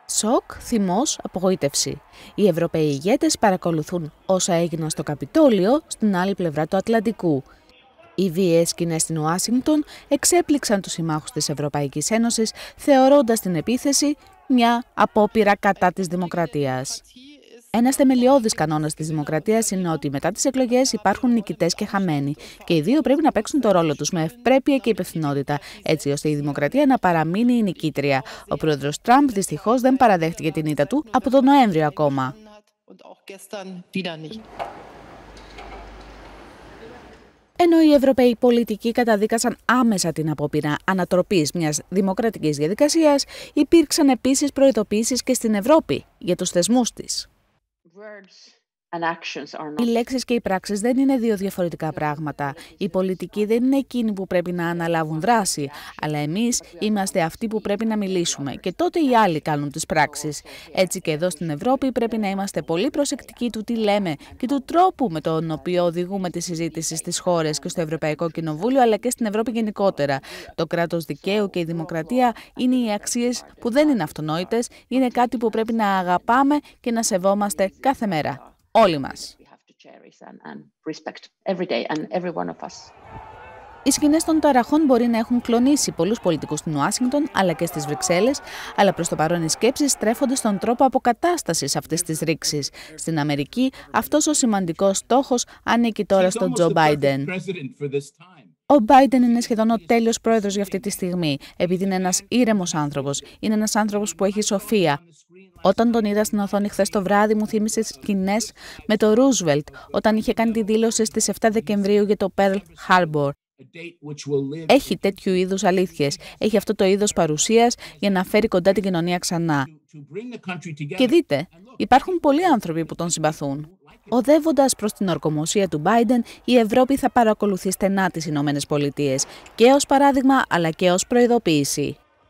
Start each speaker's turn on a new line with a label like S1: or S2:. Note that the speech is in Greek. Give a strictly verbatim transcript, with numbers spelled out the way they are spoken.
S1: Σοκ, θυμός, απογοήτευση. Οι Ευρωπαίοι ηγέτες παρακολουθούν όσα έγιναν στο Καπιτόλιο στην άλλη πλευρά του Ατλαντικού. Οι βίαιες σκηνές στην Ουάσιγκτον εξέπληξαν τους συμμάχους της Ευρωπαϊκής Ένωσης, θεωρώντας την επίθεση μια απόπειρα κατά της δημοκρατίας. Ένας θεμελιώδης κανόνας της δημοκρατίας είναι ότι μετά τις εκλογές υπάρχουν νικητές και χαμένοι, και οι δύο πρέπει να παίξουν το ρόλο τους με ευπρέπεια και υπευθυνότητα, έτσι ώστε η δημοκρατία να παραμείνει η νικήτρια. Ο πρόεδρος Τραμπ δυστυχώς δεν παραδέχτηκε την ήττα του από τον Νοέμβριο ακόμα. Ενώ οι Ευρωπαίοι πολιτικοί καταδίκασαν άμεσα την απόπειρα ανατροπής μιας δημοκρατικής διαδικασίας, υπήρξαν επίσης προειδοποιήσεις και στην Ευρώπη για τους θεσμούς της. Οι λέξεις και οι πράξεις δεν είναι δύο διαφορετικά πράγματα. Οι πολιτικοί δεν είναι εκείνοι που πρέπει να αναλάβουν δράση, αλλά εμείς είμαστε αυτοί που πρέπει να μιλήσουμε και τότε οι άλλοι κάνουν τις πράξεις. Έτσι και εδώ στην Ευρώπη πρέπει να είμαστε πολύ προσεκτικοί του τι λέμε και του τρόπου με τον οποίο οδηγούμε τη συζήτηση στις χώρες και στο Ευρωπαϊκό Κοινοβούλιο, αλλά και στην Ευρώπη γενικότερα. Το κράτος δικαίου και η δημοκρατία είναι οι αξίες που δεν είναι αυτονόητες, είναι κάτι που πρέπει να αγαπάμε και να σεβόμαστε κάθε μέρα. Όλοι μας. Οι σκηνές των ταραχών μπορεί να έχουν κλονίσει πολλούς πολιτικούς στην Ουάσιγκτον αλλά και στις Βρυξέλλες, αλλά προς το παρόν οι σκέψεις στρέφονται στον τρόπο αποκατάστασης αυτής της ρήξης. Στην Αμερική, αυτός ο σημαντικός στόχος ανήκει τώρα στον Τζο Μπάιντεν. Ο Μπάιντεν είναι σχεδόν ο τέλειος πρόεδρος για αυτή τη στιγμή, επειδή είναι ένας ήρεμος άνθρωπος. Είναι ένας άνθρωπος που έχει σοφία. Όταν τον είδα στην οθόνη χθες το βράδυ, μου θύμισε σκηνές με το Ρούσβελτ, όταν είχε κάνει τη δήλωση στις επτά Δεκεμβρίου για το Pearl Harbor. Έχει τέτοιου είδους αλήθειες. Έχει αυτό το είδος παρουσίας για να φέρει κοντά την κοινωνία ξανά. Και δείτε, υπάρχουν πολλοί άνθρωποι που τον συμπαθούν. Οδεύοντας προς την ορκομοσία του Μπάιντεν, η Ευρώπη θα παρακολουθεί στενά τις Ηνωμένες Πολιτείες, και ως παράδειγμα αλλά και ως προειδοποίηση.